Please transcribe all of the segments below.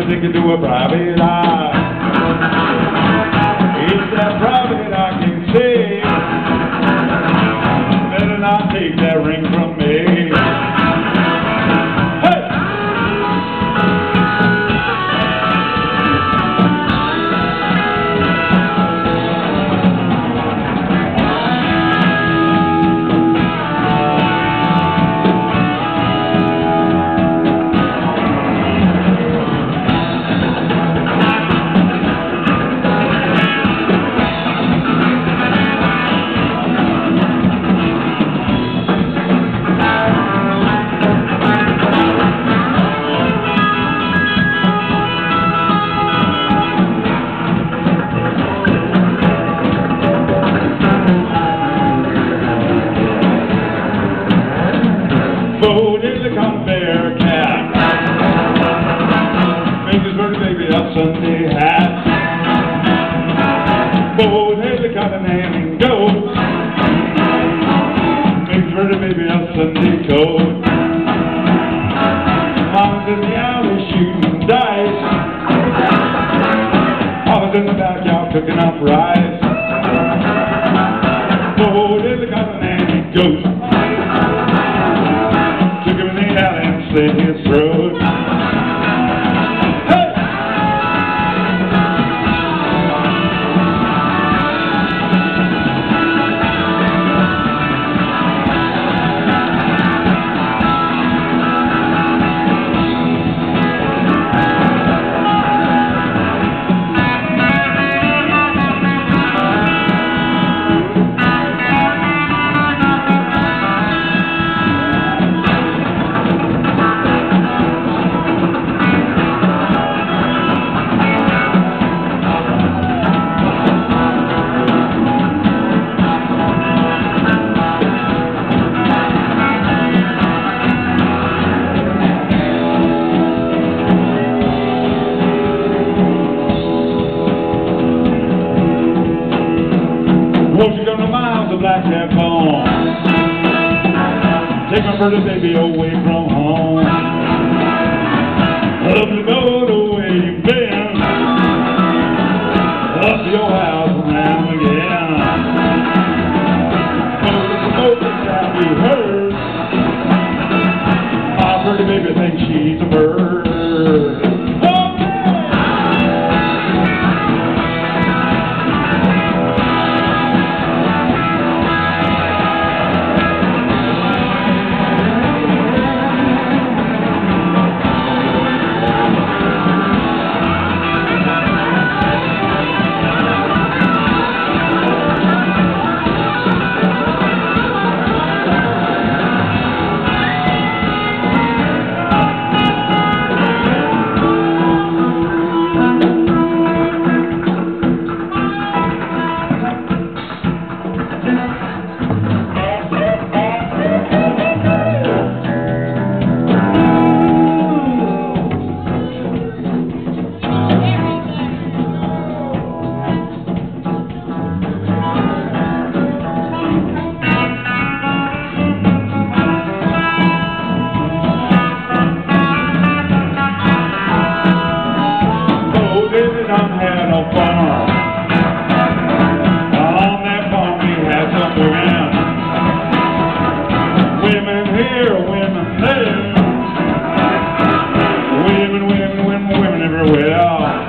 gonna take you to a private eye. It's that private I can see. Better not take that ring from me. Hey! Bo did the Convair cat. Make his birthday baby a Sunday hat. Bo did the cotton and goat. Make his birthday baby a Sunday coat. Mama's in the alley shooting dice. Papa's in the backyard cooking up rice. Bo did the cotton and goat. Slit his throat. Hey! Won't you come to miles of black cat bone? Take my pretty baby away from home. Up to go the way you've been. Up to your house and round again. Smoke that we heard. My pretty baby thinks she's a bird. Had no farm. On that farm we had some women. Women here, women there. Women everywhere.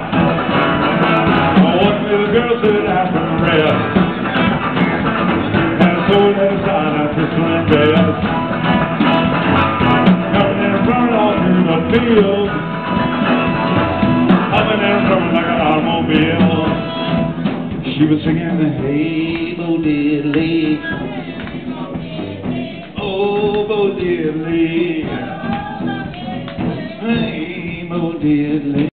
One little girl said after the rest. And so we let aside after slim best. Coming in front all through the field. Coming in front like an automobile. She was singing the hey Bo Diddley, oh Bo Diddley, hey Bo Diddley.